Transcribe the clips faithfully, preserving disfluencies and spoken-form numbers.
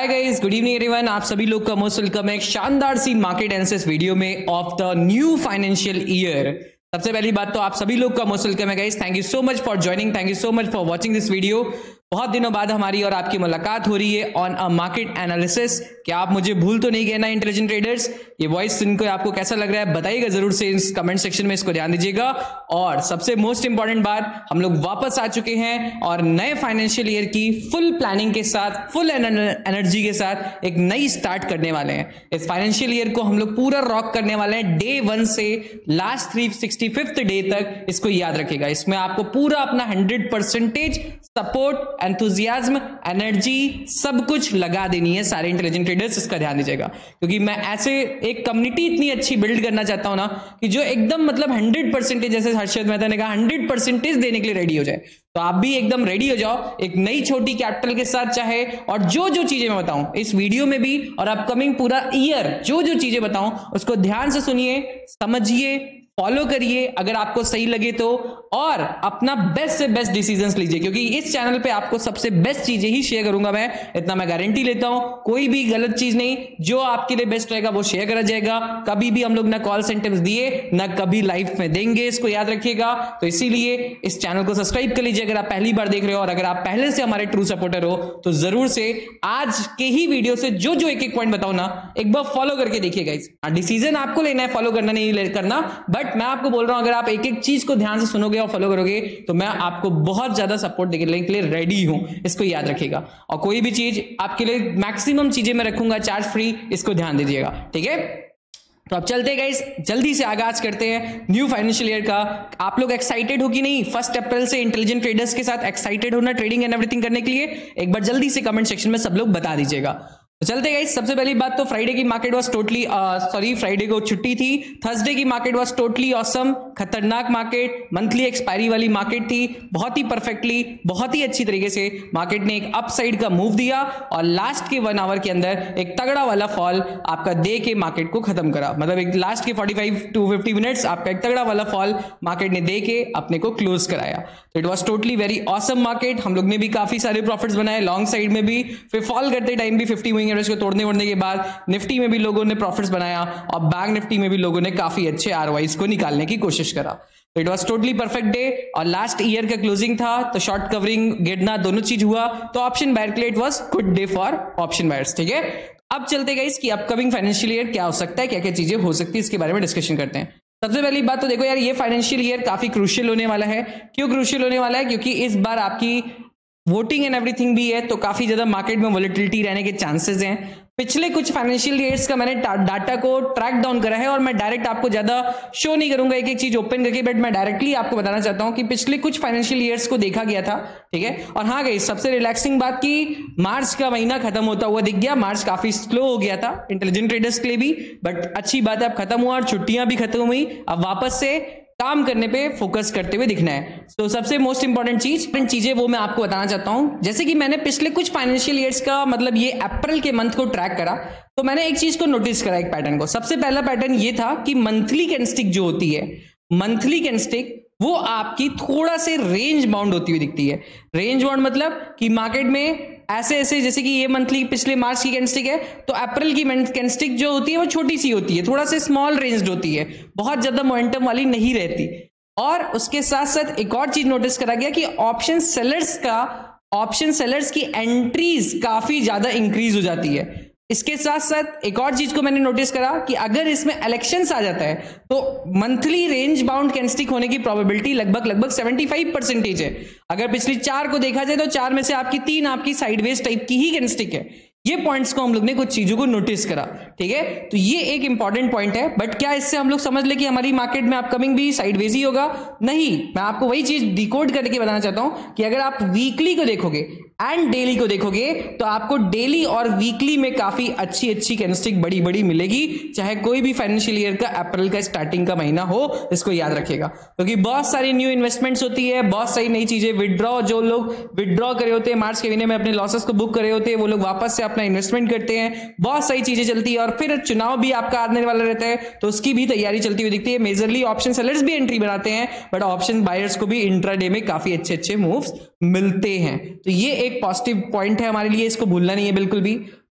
हाय guys, good evening everyone. आप सभी लोग का मोस्ट वेलकम है एक शानदार सी मार्केट एनालिसिस वीडियो में of the new financial year. सबसे पहली बात तो आप सभी लोग का मोस्ट वेलकम है guys. Thank you so much for joining, thank you so much for watching this video. बहुत दिनों बाद हमारी और आपकी मुलाकात हो रही है ऑन अ मार्केट एनालिसिस। क्या आप मुझे भूल तो नहीं गए ना इंटेलिजेंट ट्रेडर्स? ये वॉइस सुनकर आपको कैसा लग रहा है बताइएगा जरूर से इस कमेंट सेक्शन में, इसको ध्यान दीजिएगा। और सबसे मोस्ट इंपॉर्टेंट बात, हम लोग वापस आ चुके हैं और नए फाइनेंशियल ईयर की फुल प्लानिंग के साथ, फुल एनर्जी के साथ एक नई स्टार्ट करने वाले हैं। इस फाइनेंशियल ईयर को हम लोग पूरा रॉक करने वाले हैं, डे वन से last three sixty fifth day तक। इसको याद रखिएगा, इसमें आपको पूरा अपना hundred percentage support, enthusiasm, energy सब कुछ लगा देनी है सारे इंटेलिजेंट ट्रेडर्स। इसका ध्यान दीजिएगा क्योंकि मैं ऐसे एक कम्युनिटी इतनी अच्छी बिल्ड करना चाहता हूं ना कि जो एकदम मतलब हंड्रेड परसेंटेज, जैसे हर्षद मेहता ने कहा, हंड्रेड परसेंटेज देने के लिए रेडी हो जाए। तो आप भी एकदम रेडी हो जाओ एक नई छोटी कैपिटल के साथ चाहे। और जो जो चीजें मैं बताऊं इस वीडियो में भी और अपकमिंग पूरा ईयर, जो जो चीजें बताऊं उसको ध्यान से सुनिए, समझिए, फॉलो करिए अगर आपको सही लगे तो, और अपना बेस्ट से बेस्ट डिसीजंस लीजिए क्योंकि इस चैनल पे आपको सबसे बेस्ट चीजें ही शेयर करूंगा मैं, इतना मैं गारंटी लेता हूं। कोई भी गलत चीज नहीं, जो आपके लिए बेस्ट रहेगा वो शेयर करा जाएगा। कभी भी हम लोग ना कॉल सेंटर्स दिए ना कभी लाइफ में देंगे, इसको याद रखिएगा। तो इसीलिए इस चैनल को सब्सक्राइब कर लीजिए अगर आप पहली बार देख रहे हो, और अगर आप पहले से हमारे ट्रू सपोर्टर हो तो जरूर से आज के ही वीडियो से जो जो एक एक पॉइंट बताऊं ना एक बार फॉलो करके देखिएगा। डिसीजन आपको लेना है, फॉलो करना नहीं करना, बट मैं आपको बोल रहा हूं अगर आप एक एक चीज को ध्यान से सुनोगे और फॉलो करोगे तो मैं आपको बहुत ज्यादा सपोर्ट देने के लिए रेडी हूं, इसको याद रखिएगा। और कोई भी चीज आपके लिए मैक्सिमम चीजें मैं रखूंगा चार्ज फ्री, इसको ध्यान दीजिएगा, ठीक है। तो अब चलते गाइस, जल्दी से आगाज करते हैं न्यू फाइनेंशियल ईयर का। आप लोग एक्साइटेड हो कि नहीं? फर्स्ट अप्रैल से इंटेलिजेंट ट्रेडर्स के साथ एक्साइटेड होना ट्रेडिंग एंड एवरीथिंग करने के लिए? एक बार जल्दी से कमेंट सेक्शन में सब लोग बता दीजिएगा। तो चलते गाइस, सबसे पहली बात तो फ्राइडे की market was totally sorry Friday को छुट्टी थी। थर्सडे की मार्केट वाज टोटली ऑसम, खतरनाक मार्केट, मंथली एक्सपायरी वाली मार्केट थी। बहुत ही परफेक्टली, बहुत ही अच्छी तरीके से मार्केट ने एक अपसाइड का मूव दिया और लास्ट के वन आवर के अंदर एक तगड़ा वाला फॉल आपका दे के मार्केट को खत्म करा। मतलब एक लास्ट के forty five to fifty minutes आपका एक तगड़ा वाला फॉल मार्केट ने दे के अपने को क्लोज कराया। तो it was totally very awesome market. हम लोग ने भी काफी सारे प्रॉफिट्स बनाए लॉन्ग साइड में भी, फिर फॉल करते टाइम भी फिफ्टी मूविंग एवरेज को तोड़ने वोड़ने के बाद निफ्टी में भी लोगों ने प्रॉफिट्स बनाया और बैंक निफ्टी में भी लोगों ने काफी अच्छे आरओआईज को निकालने की कोशिश करा। तो it was totally perfect day और लास्ट ईयर का क्लोजिंग था तो शॉर्ट कवरिंग गिरना दोनों चीज हुआ। तो ऑप्शन बायर के लिए it was good day for option buyers, ठीक है। अब चलते गाइस कि अपकमिंग फाइनेंशियल ईयर क्या हो सकता है, क्या क्या चीजें हो सकती है, इसके बारे में डिस्कशन करते हैं। सबसे पहली बात तो देखो यार, ये फाइनेंशियल ईयर काफी क्रूशियल होने वाला है। क्यों क्रूशियल होने वाला है? क्योंकि इस बार आपकी वोटिंग एंड एवरीथिंग भी है तो काफी ज्यादा मार्केट में वोलेटिलिटी रहने के चांसेस हैं। पिछले कुछ फाइनेंशियल ईयर्स का मैंने डाटा को ट्रैक डाउन करा है और मैं डायरेक्ट आपको ज्यादा शो नहीं करूंगा एक एक चीज ओपन करके, बट मैं डायरेक्टली आपको बताना चाहता हूं कि पिछले कुछ फाइनेंशियल ईयर्स को देखा गया था, ठीक है। और हाँ गई, सबसे रिलैक्सिंग बात की मार्च का महीना खत्म होता हुआ दिख गया। मार्च काफी स्लो हो गया था इंटेलिजेंट ट्रेडर्स के लिए भी, बट अच्छी बात है अब खत्म हुआ और छुट्टियां भी खत्म हुई। अब वापस से काम करने पे फोकस करते हुए दिखना है। तो सबसे मोस्ट इंपॉर्टेंट चीज चीजें वो मैं आपको बताना चाहता हूं। जैसे कि मैंने पिछले कुछ फाइनेंशियल ईयर्स का मतलब ये अप्रैल के मंथ को ट्रैक करा तो मैंने एक चीज को नोटिस करा, एक पैटर्न को। सबसे पहला पैटर्न ये था कि मंथली कैंडलस्टिक जो होती है, मंथली कैंडलस्टिक वो आपकी थोड़ा से रेंज बाउंड होती हुई दिखती है। रेंज बाउंड मतलब कि मार्केट में ऐसे ऐसे, जैसे कि ये मंथली पिछले मार्च की कैंडलस्टिक है तो अप्रैल की कैंडलस्टिक जो होती है वो छोटी सी होती है, थोड़ा से स्मॉल रेंज्ड होती है, बहुत ज्यादा मोमेंटम वाली नहीं रहती। और उसके साथ साथ एक और चीज नोटिस करा गया कि ऑप्शन सेलर्स का ऑप्शन सेलर्स की एंट्रीज काफी ज्यादा इंक्रीज हो जाती है। इसके साथ साथ एक और चीज को मैंने नोटिस करा कि अगर इसमें इलेक्शंस आ जाता है तो मंथली रेंज बाउंड कैंडलस्टिक होने की प्रोबेबिलिटी लगभग लगभग सेवेंटी फाइव परसेंटेज है। अगर पिछली चार को देखा जाए तो चार में से आपकी तीन आपकी साइडवेज टाइप की ही कैंडलस्टिक है। ये पॉइंट्स को हम लोग ने कुछ चीजों को नोटिस करा, ठीक है। तो ये एक इंपॉर्टेंट पॉइंट है, बट क्या इससे हम लोग समझ ले कि हमारी मार्केट में अपकमिंग भी साइडवेज ही होगा? नहीं, मैं आपको वही चीज डिकोड करके बताना चाहता हूं कि अगर आप वीकली को देखोगे एंड डेली को देखोगे तो आपको डेली और वीकली में काफी अच्छी अच्छी कैंडलस्टिक बड़ी बड़ी मिलेगी, चाहे कोई भी फाइनेंशियल ईयर का अप्रैल का स्टार्टिंग का महीना हो। इसको याद रखिएगा क्योंकि तो बहुत सारी न्यू इन्वेस्टमेंट्स होती है, बहुत सारी नई चीजें, विदड्रॉ, जो लोग विदड्रॉ करे होते हैं मार्च के महीने में अपने लॉसेस को बुक करे होते हैं वो लोग वापस से अपना इन्वेस्टमेंट करते हैं, बहुत सारी चीजें चलती है। और फिर चुनाव भी आपका आने वाला रहता है तो उसकी भी तैयारी चलती हुई दिखती है। मेजरली ऑप्शन सेलर्स भी एंट्री बनाते हैं, बट ऑप्शन बायर्स को भी इंट्राडे में काफी अच्छे अच्छे मूव्स मिलते हैं। तो ये एक पॉजिटिव पॉइंट है हमारे लिए, इसको भूलना नहीं है बिल्कुल भी।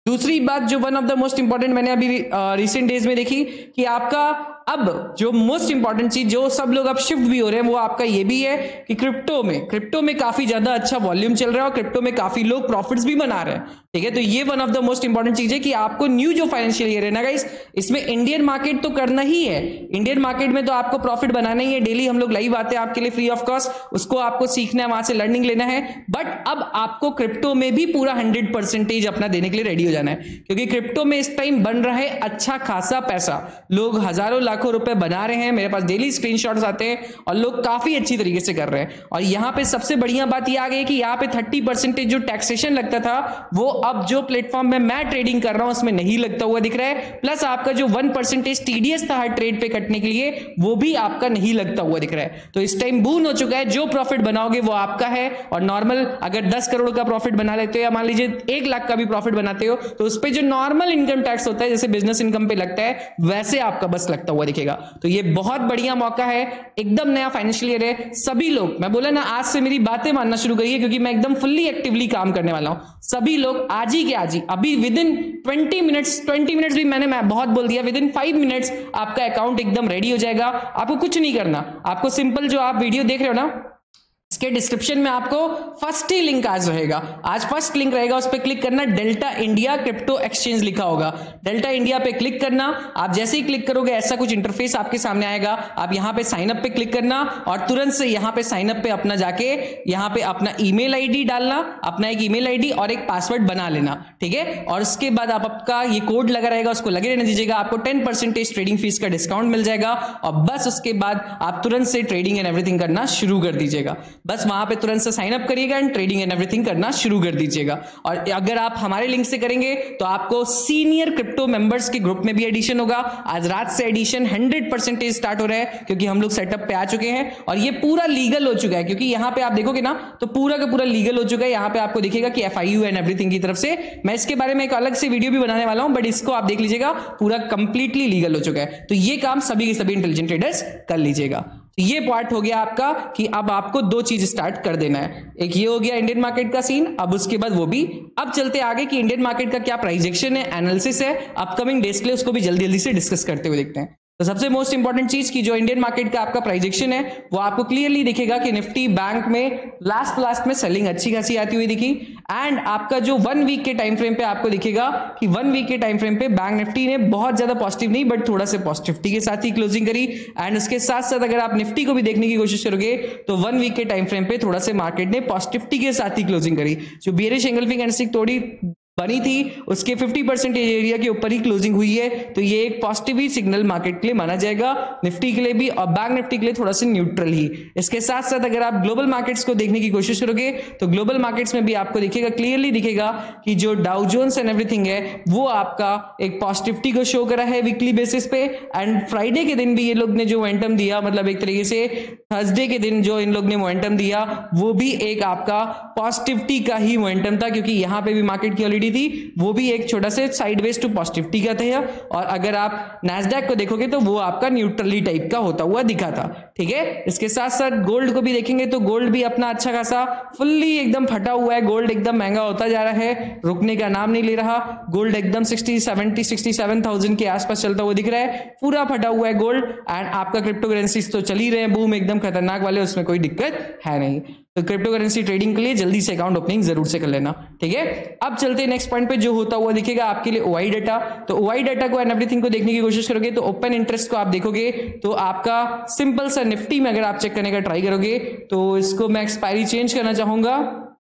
दूसरी बात जो one of the most important मैंने अभी रिसेंट डेज में देखी कि आपका अब जो मोस्ट इंपॉर्टेंट चीज जो सब लोग अब शिफ्ट भी हो रहे हैं वो आपका ये भी है कि क्रिप्टो में क्रिप्टो में काफी ज्यादा अच्छा वॉल्यूम चल रहा है और क्रिप्टो में काफी लोग प्रॉफिट्स भी बना रहे हैं, ठीक है। तो ये one of the most important चीज है कि आपको न्यू जो फाइनेंशियल ईयर है ना गाइस, इसमें इंडियन मार्केट तो करना ही है। इंडियन मार्केट में तो आपको प्रॉफिट बनाना ही है, डेली हम लोग लाइव आते हैं आपके लिए फ्री ऑफ कॉस्ट, उसको आपको सीखना है, वहां से लर्निंग लेना है। बट अब आपको क्रिप्टो में भी पूरा हंड्रेड परसेंटेज अपना देने के लिए रेडी हो जाना है, क्योंकि क्रिप्टो में इस टाइम बन रहा है अच्छा खासा पैसा। लोग हजारों लाखों रुपए बना रहे हैं, मेरे पास डेली स्क्रीनशॉट्स आते हैं और लोग काफी अच्छी तरीके से कर रहे हैं। और यहां पे सबसे बढ़िया बात यह आ गई कि यहां पे थर्टी परसेंटेज जो टैक्सेशन लगता था वो अब जो प्लेटफॉर्म में मैं ट्रेडिंग कर रहा हूं उसमें नहीं लगता हुआ दिख रहा है। प्लस आपका जो वन परसेंटेज टीडीएस था हर ट्रेड पे कटने के लिए वो भी आपका नहीं लगता हुआ दिख रहा है। तो इस टाइम बून हो चुका है, जो प्रॉफिट बनाओगे वो आपका है। और नॉर्मल अगर दस करोड़ का प्रॉफिट बना लेते हो या मान लीजिए एक लाख का भी प्रॉफिट बनाते हो तो उस पर जो नॉर्मल इनकम टैक्स होता है जैसे बिजनेस इनकम पे लगता है वैसे आपका बस लगता हुआ दिखेगा। तो ये बहुत बढ़िया मौका है, एकदम नया फाइनेंशियल ईयर है। सभी लोग, मैं बोला ना आज से मेरी बातें मानना शुरू करिए क्योंकि मैं एकदम फुल्ली एक्टिवली काम करने वाला हूं। सभी लोग आज ही के आज ही अभी within twenty minutes twenty minutes भी मैंने मैं बहुत बोल दिया, विद इन फाइव मिनट्स आपका अकाउंट एकदम रेडी हो जाएगा। आपको कुछ नहीं करना, आपको सिंपल जो आप वीडियो देख रहे हो ना इसके डिस्क्रिप्शन में आपको फर्स्ट ही लिंक आज रहेगा, आज फर्स्ट लिंक रहेगा, उस पर क्लिक करना, डेल्टा इंडिया क्रिप्टो एक्सचेंज लिखा होगा, डेल्टा इंडिया पे क्लिक करना। आप जैसे ही क्लिक करोगे ऐसा कुछ इंटरफेस आपके सामने आएगा। आप यहां पे साइन अप पे क्लिक करना और तुरंत से यहां पे साइन अप पे अपना जाके यहां पे अपना ईमेल आईडी डालना, अपना एक ईमेल आईडी और एक पासवर्ड बना लेना, ठीक है। और उसके बाद आप आपका ये कोड लगा रहेगा उसको लगे रहने दीजिएगा, आपको टेन परसेंटेज ट्रेडिंग फीस का डिस्काउंट मिल जाएगा और बस उसके बाद आप तुरंत से ट्रेडिंग एंड एवरीथिंग करना शुरू कर दीजिएगा। बस वहां पे तुरंत से साइन अप करिएगा एंड ट्रेडिंग एंड एवरीथिंग करना शुरू कर दीजिएगा। और अगर आप हमारे लिंक से करेंगे तो आपको सीनियर क्रिप्टो मेंबर्स के ग्रुप में भी एडिशन होगा। आज रात से एडिशन हंड्रेड परसेंटेज स्टार्ट हो रहा है क्योंकि हम लोग सेटअप पे आ चुके हैं और ये पूरा लीगल हो चुका है, क्योंकि यहां पे आप देखोगे ना तो पूरा का पूरा लीगल हो चुका है। यहां पे आपको दिखेगा कि एफआईयू एंड एवरीथिंग की तरफ से, मैं इसके बारे में एक अलग से वीडियो भी बनाने वाला हूं, बट इसको आप देख लीजिएगा पूरा कंप्लीटली लीगल हो चुका है। तो ये काम सभी के सभी इंटेलिजेंट ट्रेडर्स कर लीजिएगा। तो ये पार्ट हो गया आपका कि अब आपको दो चीज स्टार्ट कर देना है, एक ये हो गया इंडियन मार्केट का सीन, अब उसके बाद वो भी। अब चलते आगे कि इंडियन मार्केट का क्या प्राइजेक्शन है, एनालिसिस है अपकमिंग डेज के लिए, उसको भी जल्दी जल्दी से डिस्कस करते हुए देखते हैं। तो सबसे मोस्ट इंपॉर्टेंट चीज की जो इंडियन मार्केट का आपका प्राइजेक्शन है वो आपको क्लियरली दिखेगा कि निफ्टी बैंक में लास्ट लास्ट में सेलिंग अच्छी खासी आती हुई दिखी। एंड आपका जो वन वीक के टाइम फ्रेम पे आपको दिखेगा कि वन वीक के टाइम फ्रेम पे बैंक निफ्टी ने बहुत ज्यादा पॉजिटिव नहीं बट थोड़ा सा पॉजिटिविटी के साथ ही क्लोजिंग करी। एंड उसके साथ साथ अगर आप निफ्टी को भी देखने की कोशिश करोगे तो वन वीक के टाइम फ्रेम पे थोड़ा सा मार्केट ने पॉजिटिविटी के साथ ही क्लोजिंग करी। जो बेरिश एंगल्फिंग कैंडलस्टिक थोड़ी बनी थी उसके फिफ्टी परसेंट एरिया के ऊपर ही क्लोजिंग हुई है, तो ये एक पॉजिटिव ही सिग्नल मार्केट के लिए माना जाएगा, निफ्टी के लिए भी और बैंक निफ्टी के लिए थोड़ा सा न्यूट्रल ही। इसके साथ साथ अगर आप ग्लोबल मार्केट्स को देखने की कोशिश करोगे तो ग्लोबल मार्केट्स में भी आपको दिखेगा, क्लियरली दिखेगा कि जो डाउ जोन्स एंड एवरीथिंग है वो आपका एक पॉजिटिविटी को शो करा है वीकली बेसिस पे। एंड फ्राइडे के दिन भी ये लोग ने जो मोमेंटम दिया, मतलब एक तरीके से थर्सडे के दिन जो इन लोग ने मोमेंटम दिया वो भी एक आपका पॉजिटिविटी का ही मोमेंटम था, क्योंकि यहां पे भी मार्केट की ऑलरेडी थी वो भी एक छोटा से साइडवेज टू पॉजिटिविटी का था। और अगर आप नैस्डैक को देखोगे तो वो आपका न्यूट्रली टाइप का होता हुआ दिखा था, ठीक है। इसके साथ साथ गोल्ड को भी देखेंगे तो गोल्ड भी अपना अच्छा खासा फुल्ली एकदम फटा हुआ है, गोल्ड एकदम महंगा होता जा रहा है, रुकने का नाम नहीं ले रहा। गोल्ड एकदम sixty seventy sixty seven thousand के आसपास चलता हुआ दिख रहा है, पूरा फटा हुआ है गोल्ड। एंड आपका क्रिप्टो करेंसीज तो चल ही रहे हैं बूम एकदम खतरनाक वाले, उसमें कोई दिक्कत है नहीं। तो क्रिप्टो करेंसी ट्रेडिंग के लिए जल्दी से अकाउंट ओपनिंग जरूर से कर लेना, ठीक है। अब चलते हैं नेक्स्ट पॉइंट पे, जो होता हुआ दिखेगा आपके लिए ओआई डाटा। तो ओआई डाटा को एंड एवरीथिंग को देखने की कोशिश करोगे तो ओपन इंटरेस्ट को आप देखोगे तो आपका सिंपल सा निफ्टी में अगर आप चेक करने का ट्राई करोगे तो इसको मैं एक्सपायरी चेंज करना चाहूंगा।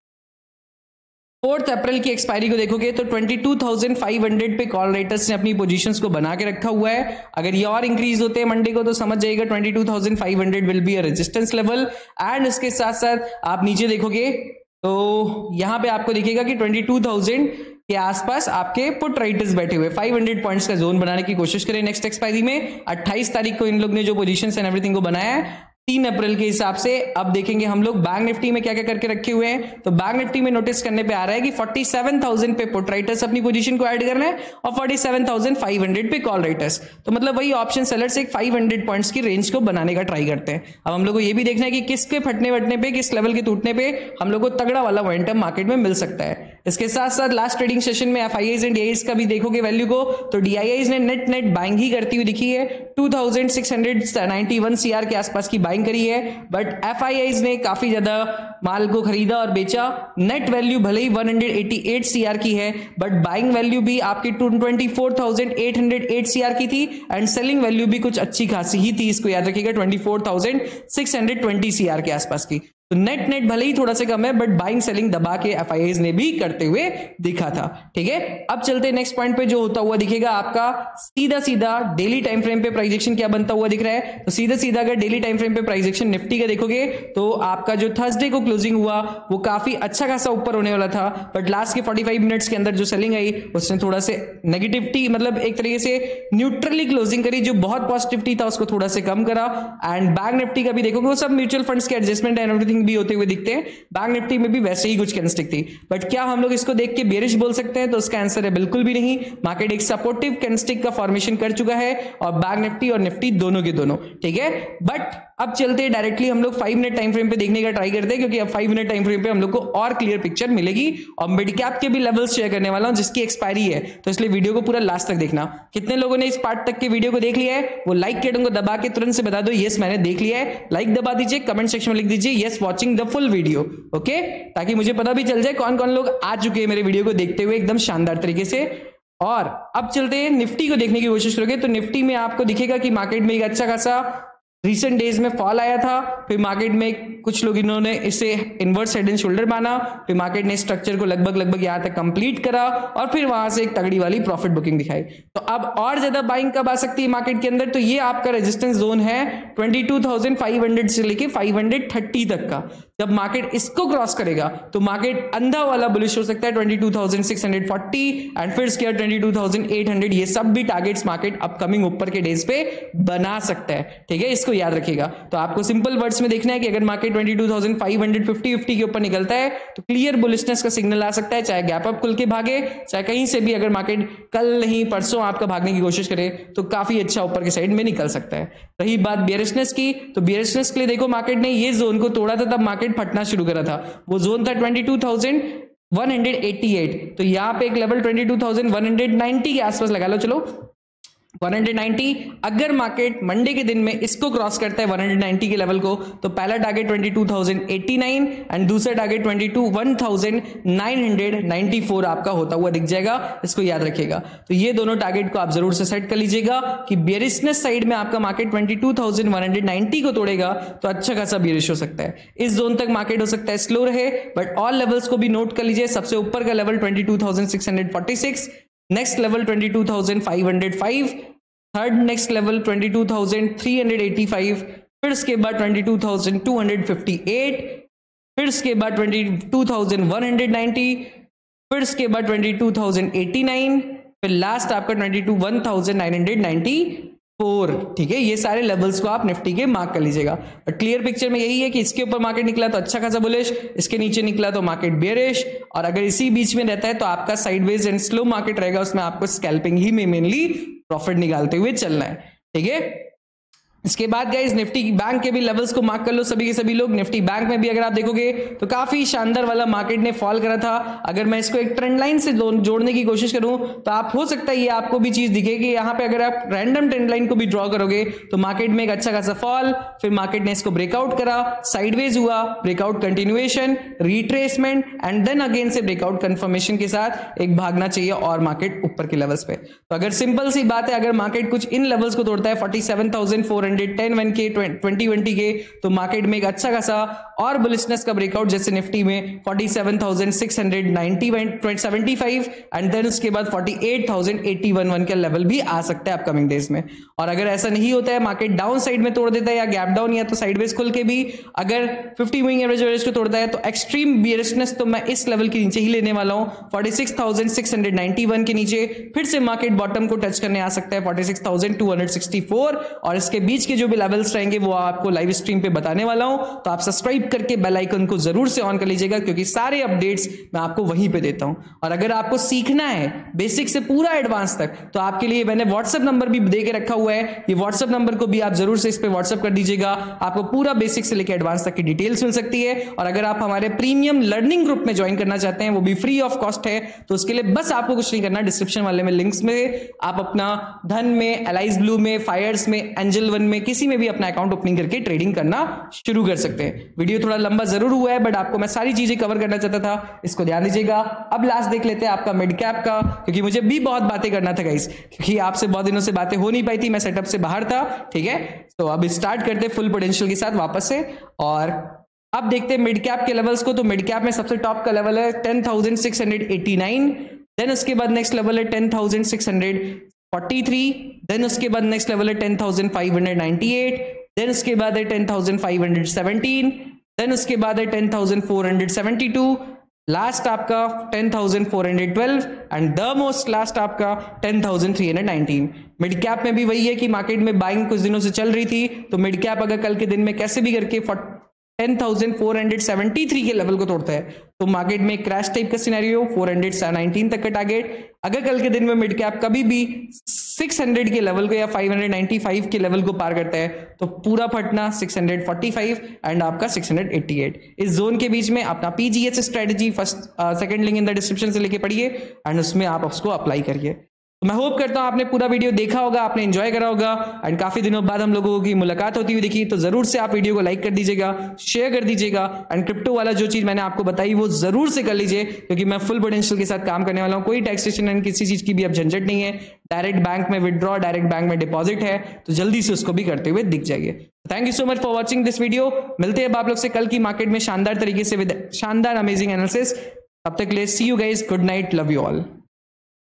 फोर्थ अप्रैल की एक्सपायरी को देखोगे तो बाईस हज़ार पाँच सौ पे कॉल राइटर्स ने अपनी पोजीशंस को बना के रखा हुआ है। अगर ये और इंक्रीज होते हैं मंडे को तो समझ जाइएगा बाईस हज़ार पाँच सौ will be a resistance level. And इसके साथ साथ आप नीचे देखोगे तो यहां पे आपको दिखेगा कि बाईस हज़ार के आसपास आपके पुट राइटर्स बैठे हुए पाँच सौ पॉइंट्स का जोन बनाने की कोशिश करें नेक्स्ट एक्सपायरी में। अट्ठाईस तारीख को इन लोग ने जो पोजीशंस एंड एवरीथिंग को बनाया है तीन अप्रैल के हिसाब से। अब देखेंगे हम लोग बैंक निफ्टी में क्या क्या करके रखे हुए हैं। तो बैंक निफ्टी में नोटिस करने पे आ रहा है कि सैंतालीस हज़ार पे पुट राइटर्स अपनी पोजीशन को ऐड करना है और सैंतालीस हज़ार पाँच सौ पे कॉल राइटर्स। तो मतलब वही ऑप्शन सेलर्स एक पाँच सौ पॉइंट्स की रेंज को बनाने का ट्राई करते हैं। अब हम लोग को ये भी देखना है कि किसके फटने वटने पे, किस लेवल के टूटने पे हम लोग को तगड़ा वाला मोमेंटम मार्केट में मिल सकता है। इसके साथ साथ लास्ट ट्रेडिंग सेशन में एफआईआईज एंड डीआईआईज का भी देखोगे वैल्यू को, तो डीआईआईज ने नेट नेट बाइंग ही करती हुई दिखी है। छब्बीस सौ इक्यानवे सीआर के आसपास की बाइंग करी है, बट एफआईआईज ने काफी ज्यादा माल को खरीदा और बेचा। नेट वैल्यू भले ही एक सौ अट्ठासी सीआर की है, बट बाइंग वैल्यू भी आपकी चौबीस हज़ार आठ सौ आठ सीआर की थी एंड सेलिंग वैल्यू भी कुछ अच्छी खासी ही थी। इसको याद रखिएगा, चौबीस हज़ार छह सौ बीस सीआर के आसपास की। तो नेट नेट भले ही थोड़ा सा कम है, बट बाइंग सेलिंग दबा के एफआईआईज ने भी करते हुए दिखा था। ठीक है, अब चलते हैं नेक्स्ट पॉइंट पे, जो होता हुआ दिखेगा आपका सीधा सीधा डेली टाइम फ्रेम पे प्राइस एक्शन क्या बनता हुआ दिख रहा है। तो सीधा सीधा अगर डेली टाइम फ्रेम पे प्राइस एक्शन निफ्टी का देखोगे तो आपका जो थर्सडे को क्लोजिंग हुआ वो काफी अच्छा खासा ऊपर होने वाला था, बट लास्ट के पैंतालीस मिनट्स के अंदर जो सेलिंग आई उसने थोड़ा से नेगेटिविटी, मतलब एक तरीके से न्यूट्रली क्लोजिंग करी, जो बहुत पॉजिटिविटी था उसको थोड़ा से कम करा। एंड बैंक निफ्टी का भी देखोगे, वो सब म्यूचुअल फंड्स के एडजस्टमेंट एंड एवरीथिंग भी होते हुए दिखते हैं। बैंक निफ्टी में भी वैसे ही कुछ कैंडलस्टिक थी, बट क्या हम लोग इसको देख के बेरिश बोल सकते हैं? तो इसका आंसर है बिल्कुल भी नहीं। मार्केट एक सपोर्टिव कैंडलस्टिक का फॉर्मेशन कर चुका है और बैंक निफ्टी और निफ्टी दोनों के दोनों। ठीक है, बट अब चलते हैं डायरेक्टली हम लोग फाइव मिनट टाइम फ्रेम पे देखने का ट्राई करते हैं, क्योंकि अब फाइव मिनट टाइम फ्रेम पे हम लोग को और क्लियर पिक्चर मिलेगी और मिड कैप के भी लेवल्स शेयर करने वाला हूं जिसकी एक्सपायरी है। तो इसलिए वीडियो को पूरा लास्ट तक देखना। कितने लोगों ने इस पार्ट तक के वीडियो को देख लिया है वो लाइक के बटन को दबा के तुरंत से बता दो यस मैंने देख लिया है। लाइक दबा दीजिए, कमेंट सेक्शन में लिख दीजिए yes watching the full video, okay, ताकि मुझे पता भी चल जाए कौन कौन लोग आ चुके हैं मेरे वीडियो को देखते हुए एकदम शानदार तरीके से। और अब चलते हैं निफ्टी को देखने की कोशिश करोगे तो निफ्टी में आपको दिखेगा कि मार्केट में एक अच्छा खासा रिसेंट डेज में फॉल आया था, फिर मार्केट में कुछ लोग इन्होंने इसे इनवर्स हेड एंड शोल्डर माना, फिर मार्केट ने स्ट्रक्चर को लगभग लगभग यहां तक कंप्लीट करा और फिर वहां से एक तगड़ी वाली प्रॉफिट बुकिंग दिखाई। तो अब और ज्यादा बाइंग कब आ सकती है मार्केट के अंदर? तो ये आपका रेजिस्टेंस जोन है बाईस हज़ार पाँच सौ से लेके पाँच सौ तीस तक का। जब मार्केट इसको क्रॉस करेगा तो मार्केट अंधा वाला बुलिश हो सकता है बाईस हज़ार छह सौ चालीस एंड फिर इसके बाद बाईस हज़ार आठ सौ। ये सब भी टारगेट्स मार्केट अपकमिंग ऊपर के डेज पे बना सकता है। ठीक है, इसको याद रखिएगा। तो आपको सिंपल वर्ड्स में देखना है कि अगर मार्केट बाईस हज़ार पाँच सौ पचास के ऊपर निकलता है तो क्लियर बुलिशनेस का सिग्नल आ सकता है, चाहे गैप अप खुल के भागे, चाहे कहीं से भी अगर मार्केट कल नहीं परसों आपका भागने की कोशिश करे तो काफी अच्छा ऊपर के साइड में निकल सकता है। रही बात बियरिशनेस की, तो बियरिशनेस के लिए देखो मार्केट ने ये जोन को तोड़ा था तब मार्केट फटना शुरू करा था। वो जोन था बाईस हज़ार एक सौ अट्ठासी। तो यहाँ पे एक लेवल बाईस हज़ार एक सौ नब्बे के आसपास लगा लो, चलो एक सौ नब्बे। अगर मार्केट मंडे के दिन में इसको क्रॉस करता है एक सौ नब्बे के लेवल को तो पहला टारगेट बाईस हज़ार नवासी एंड दूसरा टारगेट बाईस हज़ार नौ सौ चौरानवे आपका होता हुआ दिख जाएगा। इसको याद रखिएगा। तो ये दोनों टारगेट को आप जरूर से सेट कर लीजिएगा कि बियरिशनेस साइड में आपका मार्केट बाईस हज़ार एक सौ नब्बे को तोड़ेगा तो अच्छा खासा बियरिश हो सकता है। इस जोन तक मार्केट हो सकता है स्लो रहे, बट ऑल लेवल्स को भी नोट कर लीजिए। सबसे ऊपर का लेवल बाईस हज़ार छह सौ छियालीस, नेक्स्ट लेवल बाईस हज़ार पाँच सौ पाँच, थर्ड नेक्स्ट लेवल बाईस हज़ार तीन सौ पचासी, फिर इसके बाद बाईस हज़ार दो सौ अट्ठावन, फिर इसके बाद बाईस हज़ार एक सौ नब्बे, फिर इसके बाद बाईस हज़ार नवासी, फिर लास्ट आपका बाईस हज़ार नौ सौ चौरानवे। ठीक है, ये सारे लेवल्स को आप निफ्टी के मार्क कर लीजिएगा। बट क्लियर पिक्चर में यही है कि इसके ऊपर मार्केट निकला तो अच्छा खासा बुलिश, इसके नीचे निकला तो मार्केट बेयरिश, और अगर इसी बीच में रहता है तो आपका साइडवेज एंड स्लो मार्केट रहेगा, उसमें आपको स्कैल्पिंग ही में मेनली प्रॉफिट निकालते हुए चलना है। ठीक है, इसके बाद गाइस निफ्टी बैंक के भी लेवल्स को मार्क कर लो सभी के सभी लोग। निफ्टी बैंक में भी अगर आप देखोगे तो काफी शानदार वाला मार्केट ने फॉल करा था। अगर मैं इसको एक ट्रेंड लाइन से जोड़ने की कोशिश करूं तो आप हो सकता है ये आपको भी चीज दिखेगी। यहाँ पे अगर आप रैंडम ट्रेंड लाइन को भी ड्रॉ करोगे तो मार्केट में एक अच्छा खासा फॉल, फिर मार्केट ने इसको ब्रेकआउट करा, साइडवेज हुआ, breakout continuation, retracement and then again से ब्रेकआउट कंफर्मेशन के साथ एक भागना चाहिए और मार्केट ऊपर के लेवल्स पे। तो अगर सिंपल सी बात है, अगर मार्केट कुछ इन लेवल्स को तोड़ता है सैंतालीस हज़ार चार सौ दस वन के ट्वेंटी ट्वेंटी के, तो मार्केट में एक अच्छा खासा और बुलिशनेस का ब्रेकआउट जैसे निफ्टी में सैंतालीस हज़ार छह सौ नब्बे पचहत्तर एंड देन उसके बाद अड़तालीस हज़ार इक्यासी का लेवल भी आ सकता है अपकमिंग डेज में। और अगर ऐसा नहीं होता है, मार्केट डाउन साइड में तोड़ देता है या गैप डाउन या तो साइडवेज खुल के भी अगर पचास मूविंग एवरेज एवरेज को तोड़ता है तो एक्सट्रीम बियरिशनेस तो मैं इस लेवल के नीचे ही लेने वाला हूं, छियालीस हज़ार छह सौ इक्यानवे के नीचे। फिर से मार्केट बॉटम को टच करने आ सकता है छियालीस हज़ार दो सौ चौंसठ और इसके बीच बीच के जो भी लेवल्स रहेंगे वो आपको लाइव स्ट्रीम पे बताने वाला हूं, तो आप सब्सक्राइब करके बेल आइकन को जरूर से ऑन कर लीजिएगा, क्योंकि सारे अपडेट्स मैं आपको वहीं पे देता हूं। और अगर आपको सीखना है बेसिक से पूरा एडवांस तक, तो आपके लिए मैंने व्हाट्सएप नंबर भी दे के रखा हुआ है, ये व्हाट्सएप नंबर को भी आप जरूर से इस पे व्हाट्सएप कर दीजिएगा, आपको पूरा बेसिक से लेकर एडवांस तक की डिटेल्स मिल सकती है। और अगर आप हमारे प्रीमियम लर्निंग ग्रुप में ज्वाइन करना चाहते हैं, वो भी फ्री ऑफ कॉस्ट है, तो उसके लिए बस आपको कुछ नहीं करना, डिस्क्रिप्शन वाले में लिंक्स में आप अपना धन में, एलाइज ब्लू में, फायर्स में, एंजल वन में, किसी में भी अपना अकाउंट ओपनिंग करके ट्रेडिंग करना शुरू कर सकते हैं। वीडियो थोड़ा लंबा जरूर हुआ है, बट आपको मैं सारी चीजें कवर करना चाहता था, इसको ध्यान दीजिएगा। अब लास्ट देख लेते हैं आपका मिड कैप का, क्योंकि मुझे भी बहुत बातें करना था गाइस, क्योंकि आपसे बहुत दिनों से बातें हो नहीं पाई थी, मैं सेटअप से बाहर था, ठीक है। तो अब स्टार्ट करते फुल पोटेंशियल के साथ वापस से, और अब देखते हैं मिड कैप के लेवल्स को। तो मिड कैप में सबसे टॉप का लेवल है ten thousand six hundred eighty nine, then उसके बाद नेक्स्ट लेवल है ten thousand six hundred forty three, then उसके बाद नेक्स्ट लेवल है ten thousand five hundred ninety eight, then उसके बाद है ten thousand five hundred seventeen, then उसके बाद है ten thousand four hundred seventy two, last आपका ten thousand four hundred twelve, and the most last आपका ten thousand three hundred nineteen. Mid cap में भी वही है कि मार्केट में बाइंग कुछ दिनों से चल रही थी, तो मिड कैप अगर कल के दिन में कैसे भी करके ten thousand four hundred seventy three के लेवल को तोड़ता है, तो मार्केट में क्रैश टाइप का सिनेरियो, फोर हंड्रेड नाइंटीन तक का टारगेट। अगर कल के दिन में मिड कैप कभी भी सिक्स हंड्रेड के लेवल को या फाइव हंड्रेड नाइंटी फाइव के लेवल को पार करता है, तो पूरा फटना six hundred forty five and आपका सिक्स हंड्रेड एटी एट। इस जोन के बीच में अपना PGS strategy first second link in the description से लेके पढ़िए, एंड उसमें आप उसको अप्लाई करिए। तो मैं होप करता हूं आपने पूरा वीडियो देखा होगा, आपने एंजॉय करा होगा, एंड काफी दिनों बाद हम लोगों की मुलाकात होती हुई दिखी, तो जरूर से आप वीडियो को लाइक कर दीजिएगा, शेयर कर दीजिएगा, एंड क्रिप्टो वाला जो चीज मैंने आपको बताई वो जरूर से कर लीजिए, क्योंकि मैं फुल पोटेंशियल के साथ काम करने वाला हूं। कोई टैक्सेशन एंड किसी चीज की भी अब झंझट नहीं है, डायरेक्ट बैंक में विदड्रॉ, डायरेक्ट बैंक में डिपॉजिट है, तो जल्दी से उसको भी करते हुए दिख जाइए। Thank you so much for watching this video. मिलते हैं अब आप लोग से कल की मार्केट में शानदार तरीके से विद शानदार अमेजिंग एनालिसिस। तब तक ले see you guys, good night, love you all.